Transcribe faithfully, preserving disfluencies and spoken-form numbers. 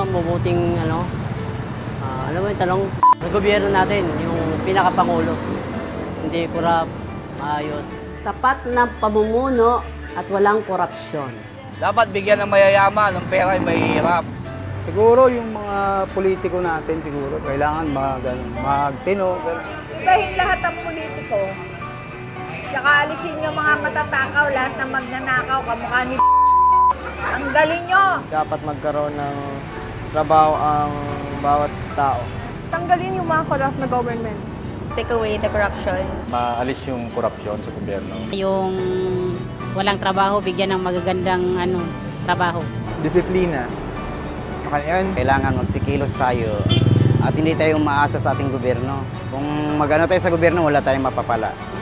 mabuting ano, uh, alam mo yung tanong, sa gobyerno natin, yung pinakapangulo. Hindi kurap, maayos. Tapat na pamumuno at walang korupsyon. Dapat bigyan ng mayayaman, ng pera ay mahihirap. Siguro yung mga politiko natin, siguro, kailangan mag, magtino. Ibahin lahat ng politiko. Tsaka alisin yung mga matatakaw, lahat na magnanakaw, kamukha ni ang galing nyo! Dapat magkaroon ng trabaho ang bawat tao. Tanggalin yung mga corrupt na government. Take away the corruption. Maalis yung korupsyon sa gobyerno. Yung walang trabaho, bigyan ng magagandang ano, trabaho. Disiplina. Yan. Kailangan magsikilos tayo at hindi tayo maasa sa ating gobyerno. Kung magano tayo sa gobyerno, wala tayong mapapala.